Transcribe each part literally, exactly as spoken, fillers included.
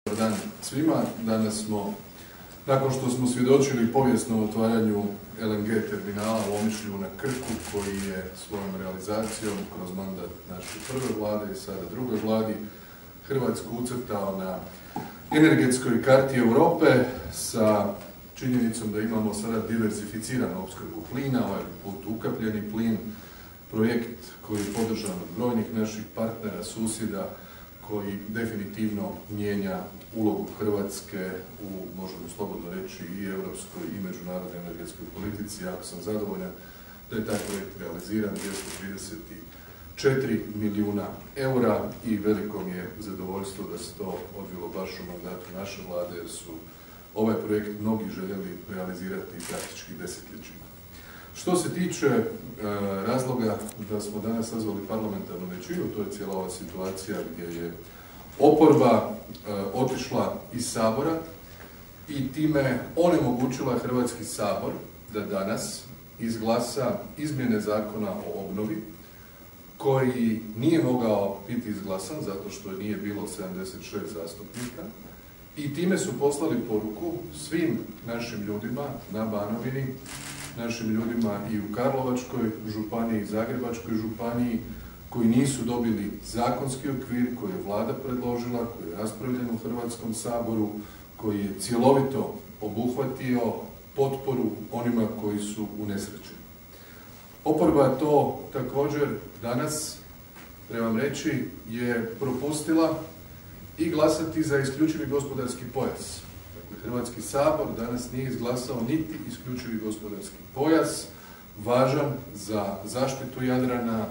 Dobar dan svima. Danas smo, nakon što smo svjedočili povijesnom otvaranju L N G terminala u Omišlju na Krku, koji je svojom realizacijom kroz mandat naše prve vlade i sada druge vladi Hrvatsku ucrtao na energetskoj karti Europe sa činjenicom da imamo sada diversificiranu opskrbu plina, ovaj put ukapljeni plin, projekt koji je podržan od brojnih naših partnera, susjeda, koji definitivno mijenja ulogu Hrvatske u, možemo slobodno reći, i europskoj i međunarodnoj energetskoj politici. Jako sam zadovoljan da je taj projekt realiziran, dvjesto trideset četiri milijuna eura, i veliko mi je zadovoljstvo da se to odvilo baš u mandatu naše vlade, jer su ovaj projekt mnogi željeli realizirati praktički desetljećima. Što se tiče e, razloga da smo danas sazvali parlamentarnu većinu, to je cijela ova situacija gdje je oporba e, otišla iz Sabora i time onemogućila Hrvatski sabor da danas izglasa izmjene zakona o obnovi, koji nije mogao biti izglasan zato što nije bilo sedamdeset šest zastupnika, i time su poslali poruku svim našim ljudima na Banovini, našim ljudima i u Karlovačkoj županiji, Zagrebačkoj županiji, koji nisu dobili zakonski okvir koji je vlada predložila, koji je raspravljen u Hrvatskom saboru, koji je cjelovito obuhvatio potporu onima koji su unesrećeni. Oporba to također danas, trebam reći, je propustila i glasati za isključivi gospodarski pojas. Dakle, Hrvatski sabor danas nije izglasao niti isključivi gospodarski pojas, važan za zaštitu Jadrana,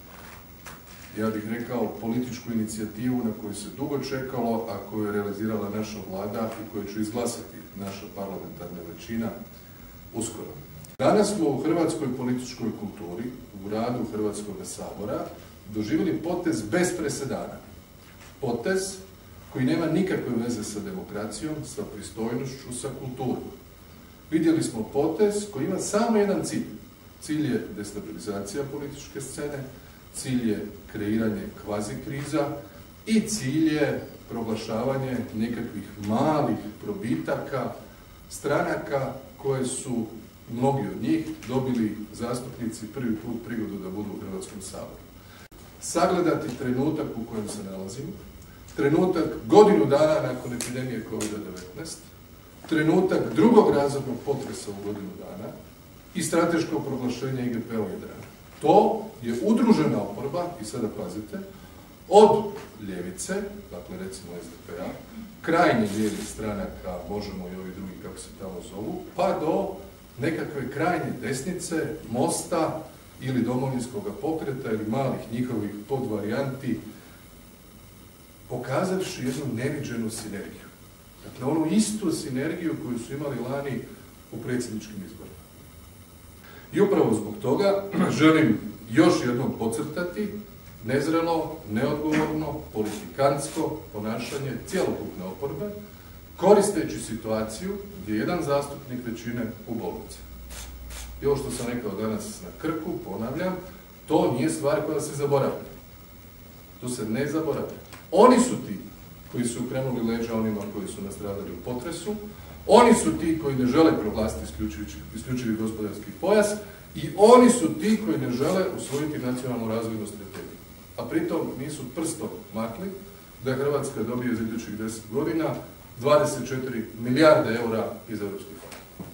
ja bih rekao političku inicijativu na koju se dugo čekalo, a koju je realizirala naša vlada i koju će izglasati naša parlamentarna većina uskoro. Danas smo u hrvatskoj političkoj kulturi, u radu Hrvatskog sabora, doživjeli potez bez presedana. Potez koji nema nikakve veze sa demokracijom, sa pristojnošću, sa kulturom. Vidjeli smo potez koji ima samo jedan cilj. Cilj je destabilizacija političke scene, cilj je kreiranje kvazi kriza i cilj je proglašavanje nekakvih malih probitaka, stranaka koje su mnogi od njih dobili zastupnici prvi put prigodu da budu u Hrvatskom saboru. Sagledati trenutak u kojem se nalazimo, trenutak godinu dana nakon epidemije kovid devetnaest, trenutak drugog razornog potresa u godinu dana i strateško proglašenje I G P-a u Jadranu. To je udružena oporba, i sada pazite, od ljevice, dakle recimo S D P-a, krajnje lijevih stranaka, Možemo i ovi drugi kako se tamo zovu, pa do nekakve krajnje desnice, Mosta ili Domovinskog pokreta ili malih njihovih podvarijanti, pokazavši jednu neviđenu sinergiju. Dakle, onu istu sinergiju koju su imali lani u predsjedničkim izborima. I upravo zbog toga želim još jednom podcrtati nezrelo, neodgovorno, politikantsko ponašanje cjelokupne oporbe, koristeći situaciju gdje je jedan zastupnik većine u bolnici. I ovo što sam rekao danas na Krku, ponavljam, to nije stvar koja se zaboravlja. To se ne zaboravlja. Oni su ti koji su okrenuli leđa onima koji su nastradali u potresu, oni su ti koji ne žele proglasiti isključivi gospodarski pojas, i oni su ti koji ne žele usvojiti nacionalnu razvojnu strategiju. A pritom nisu prstom makli da Hrvatska dobije za idućih deset godina dvadeset četiri milijarde eura iz europskih fondova.